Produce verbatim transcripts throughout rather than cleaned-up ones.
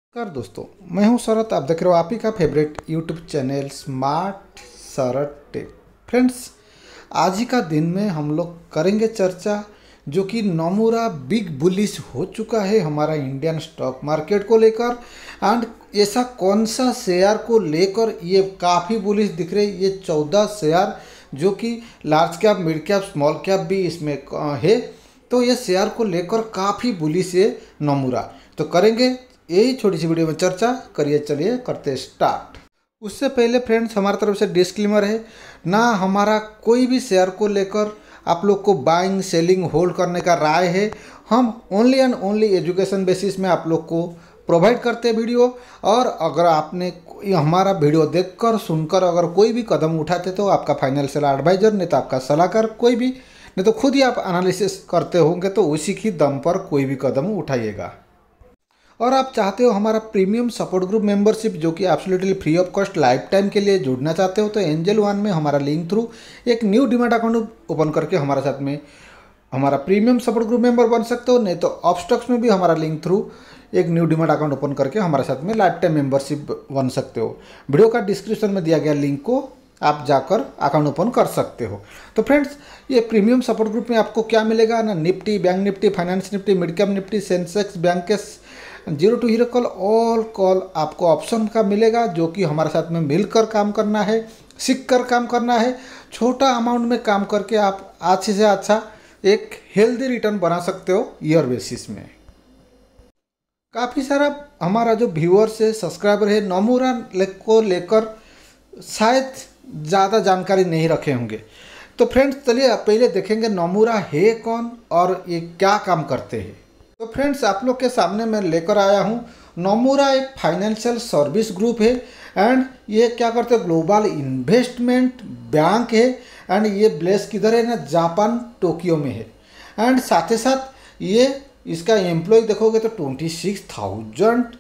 नमस्कार दोस्तों, मैं हूं शरत। आप देख रहे हो आप ही का favourite YouTube channel smart Sharat tech. Friends, आज ही का दिन में हम लोग करेंगे चर्चा जो कि नोमुरा बिग बुलिश हो चुका है हमारा इंडियन स्टॉक मार्केट को लेकर। एंड ऐसा कौन सा शेयर को लेकर ये काफ़ी बुलिश दिख रहे। ये चौदह शेयर जो कि large cap, mid cap, small cap भी इसमें है, तो ये शेयर को लेकर काफ़ी बुलिश है नोमुरा। तो करेंगे यही छोटी सी वीडियो में चर्चा। करिए, चलिए करते स्टार्ट। उससे पहले फ्रेंड्स, हमारी तरफ से डिस्क्लेमर है, ना हमारा कोई भी शेयर को लेकर आप लोग को बाइंग, सेलिंग, होल्ड करने का राय है। हम only and only education basis में आप लोग को प्रोवाइड करते हैं वीडियो। और अगर आपने हमारा वीडियो देखकर, सुनकर अगर कोई भी कदम उठाते तो आपका फाइनेंशियल एडवाइजर, नहीं तो आपका सलाहकार, कोई भी, नहीं तो खुद ही आप एनालिसिस करते होंगे, तो उसी की दम पर कोई भी कदम उठाइएगा। और आप चाहते हो हमारा प्रीमियम सपोर्ट ग्रुप मेंबरशिप जो कि absolutely free of cost lifetime के लिए जुड़ना चाहते हो, तो एंजल वन में हमारा लिंक थ्रू एक न्यू डीमैट अकाउंट ओपन करके हमारे साथ में हमारा प्रीमियम सपोर्ट ग्रुप मेंबर बन सकते हो। नहीं तो ऑपस्टॉक्स में भी हमारा लिंक थ्रू एक न्यू डीमैट अकाउंट ओपन करके हमारे साथ में लाइफ टाइम मेंबरशिप बन सकते हो। वीडियो का डिस्क्रिप्शन में दिया गया लिंक को आप जाकर अकाउंट ओपन कर सकते हो। तो फ्रेंड्स, ये प्रीमियम सपोर्ट ग्रुप में आपको क्या मिलेगा ना, Nifty, bank Nifty, finance Nifty, mid cap Nifty, Sensex, bank के zero to hero call, all call आपको ऑप्शन का मिलेगा, जो कि हमारे साथ में मिलकर काम करना है, सीख कर काम करना है। छोटा अमाउंट में काम करके आप अच्छे से अच्छा एक हेल्दी रिटर्न बना सकते हो ईयर बेसिस में। काफ़ी सारा हमारा जो व्यूअर्स है, सब्सक्राइबर है, नोमुरा को लेकर शायद ज़्यादा जानकारी नहीं रखे होंगे। तो फ्रेंड्स, चलिए पहले देखेंगे नोमुरा है कौन और ये क्या काम करते हैं। तो फ्रेंड्स, आप लोग के सामने मैं लेकर आया हूँ, नोमुरा एक फाइनेंशियल सर्विस ग्रुप है। एंड ये क्या करते हैं, ग्लोबल इन्वेस्टमेंट बैंक है। एंड ये ब्लेस किधर है ना, जापान, टोक्यो में है। एंड साथ ही साथ ये इसका एम्प्लॉय देखोगे तो ट्वेंटी सिक्स थाउजेंड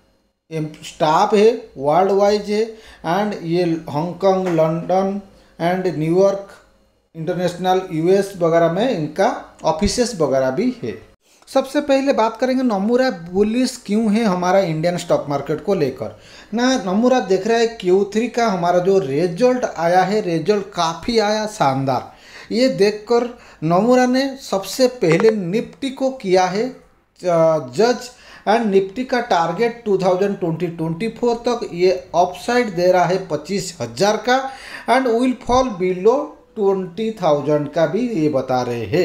स्टाफ है, वर्ल्ड वाइज है। एंड ये Hong Kong, London and New York, international, US वगैरह में इनका ऑफिसेस वगैरह भी है। सबसे पहले बात करेंगे नोमुरा बुलिश क्यों है हमारा इंडियन स्टॉक मार्केट को लेकर ना। नोमुरा देख रहा है क्यू थ्री का हमारा जो रिजल्ट आया है, रिजल्ट काफ़ी आया शानदार। ये देखकर नोमुरा ने सबसे पहले निफ्टी को किया है जज। एंड निफ्टी का target two thousand twenty four तक ये अपसाइड दे रहा है पच्चीस हज़ार का। And will fall below twenty thousand का भी ये बता रहे हैं।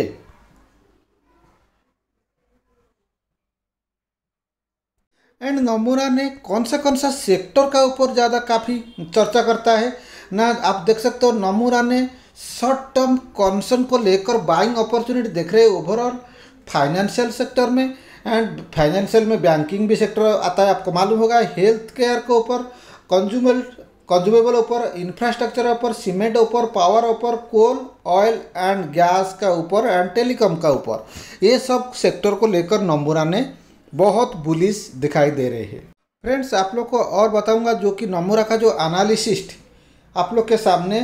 एंड नोमुरा ने कौन सा कौन सा सेक्टर का ऊपर ज़्यादा काफ़ी चर्चा करता है ना, आप देख सकते हो नोमुरा ने शॉर्ट टर्म कॉन्सन को लेकर बाइंग अपॉर्चुनिटी देख रहे हैं ओवरऑल फाइनेंशियल सेक्टर में। एंड फाइनेंशियल में बैंकिंग भी सेक्टर आता है, आपको मालूम होगा, हेल्थ केयर के ऊपर, कंज्यूमर कंज्यूमेबल ऊपर, इंफ्रास्ट्रक्चर ऊपर, सीमेंट ऊपर, पावर ऊपर, कोल, ऑयल एंड गैस का ऊपर, एंड टेलीकॉम का ऊपर, ये सब सेक्टर को लेकर नोमुरा ने बहुत बुलिश दिखाई दे रहे हैं। फ्रेंड्स, आप लोग को और बताऊंगा जो कि नोमुरा का जो एनालिसिस्ट आप लोग के सामने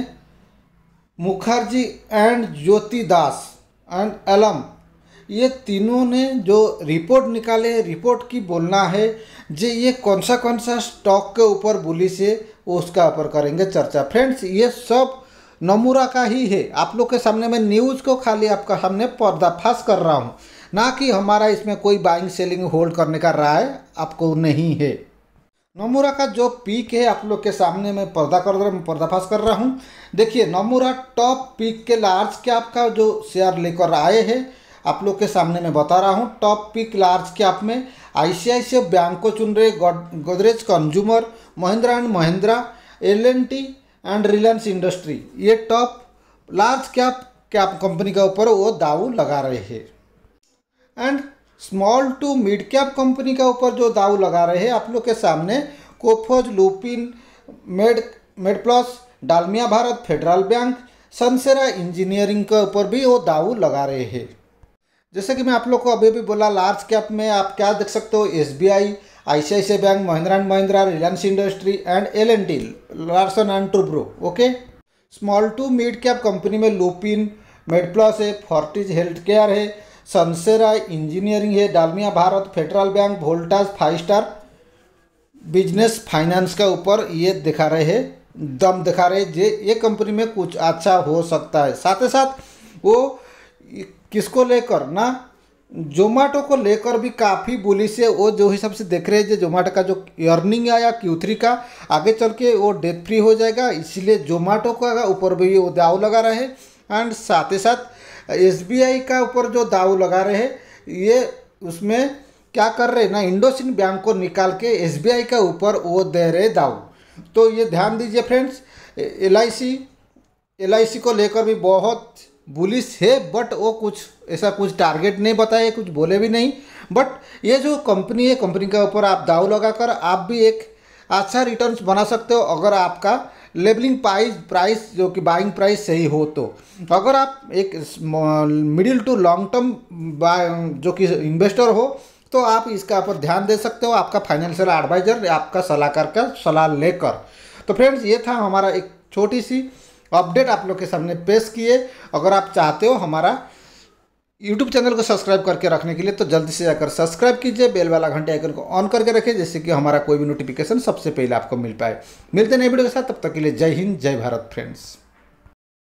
मुखर्जी एंड ज्योति दास एंड एलम, ये तीनों ने जो रिपोर्ट निकाले, रिपोर्ट की बोलना है जे ये कौन सा कौन सा स्टॉक के ऊपर बुलिश है उसका ऊपर करेंगे चर्चा। फ्रेंड्स, ये सब नोमुरा का ही है। आप लोग के सामने मैं न्यूज़ को खाली आपका सामने पर्दाफाश कर रहा हूँ, ना कि हमारा इसमें कोई बाइंग, सेलिंग, होल्ड करने का राय आपको नहीं है। नोमुरा का जो पीक है आप लोग के सामने मैं पर्दा कर रहा हूँ, पर्दाफाश कर रहा हूँ। देखिए, नोमुरा टॉप पीक के लार्ज कैप का जो शेयर लेकर आए हैं आप लोग के सामने मैं बता रहा हूँ। टॉप पीक लार्ज कैप में आईसीआईसीआई बैंक को चुन रहे, Godrej consumer, Mahindra and Mahindra, L and T and Reliance industry, ये top large cap cap company के ऊपर वो दाव लगा रहे हैं। And small to mid cap company का ऊपर जो दाव लगा रहे हैं आप लोग के सामने, Coforge, Lupin, med MedPlus, Dalmia Bharat, federal bank, Sansera engineering के ऊपर भी वो दाव लगा रहे हैं। जैसे कि मैं आप लोग को अभी भी बोला, लार्ज कैप में आप क्या देख सकते हो, SBI, ICICI bank, Mahindra and Mahindra, Reliance industry and L and T, Larsen and Toubro. Okay, small to mid cap company में लुपिन, मेडप्लस है, फोर्टिज हेल्थ केयर है, सनसेरा इंजीनियरिंग है, Dalmia Bharat, federal bank, Voltas, five star business finance का ऊपर ये दिखा रहे हैं, दम दिखा रहे जे ये कंपनी में कुछ अच्छा हो सकता है। साथ ही साथ वो किसको लेकर ना, जोमेटो को लेकर भी काफ़ी बुलिश है। वो जो हिसाब से देख रहे हैं जो जोमेटो का जो अर्निंग आया क्यू थ्री का, आगे चल के वो डेट फ्री हो जाएगा, इसलिए जोमेटो का ऊपर भी वो दाव लगा रहे हैं। एंड साथ ही साथ एस बी आई का ऊपर जो दाव लगा रहे हैं, ये उसमें क्या कर रहे हैं ना, इंडोसिंड बैंक को निकाल के एस बी आई का ऊपर वो दे रहे दाव। तो ये ध्यान दीजिए friends, L I C L I C को लेकर भी बहुत बुलिश है, बट वो कुछ ऐसा कुछ टारगेट नहीं बताए, कुछ बोले भी नहीं। बट ये जो कंपनी है, कंपनी के ऊपर आप दाव लगाकर आप भी एक अच्छा रिटर्न्स बना सकते हो, अगर आपका लेबलिंग प्राइस प्राइस जो कि बाइंग प्राइस सही हो। तो अगर आप एक मिडिल टू लॉन्ग टर्म जो कि इन्वेस्टर हो, तो आप इसका ऊपर ध्यान दे सकते हो, आपका फाइनेंशियल एडवाइजर, आपका सलाहकार का सलाह लेकर। तो फ्रेंड्स, ये था हमारा एक छोटी सी अपडेट आप लोग के सामने पेश किए। अगर आप चाहते हो हमारा यूट्यूब चैनल को सब्सक्राइब करके रखने के लिए, तो जल्दी से जाकर सब्सक्राइब कीजिए, बेल वाला घंटे आइकन को ऑन करके रखिए, जिससे कि हमारा कोई भी नोटिफिकेशन सबसे पहले आपको मिल पाए। मिलते हैं नए वीडियो के साथ, तब तक के लिए जय हिंद, जय भारत फ्रेंड्स।